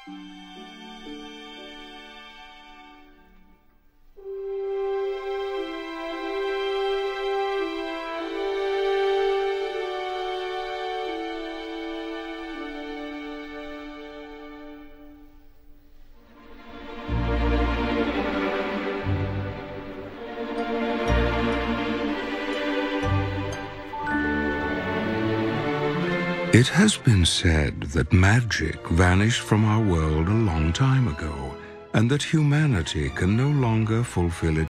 It has been said that magic vanished from our world a long time ago, and that humanity can no longer fulfill its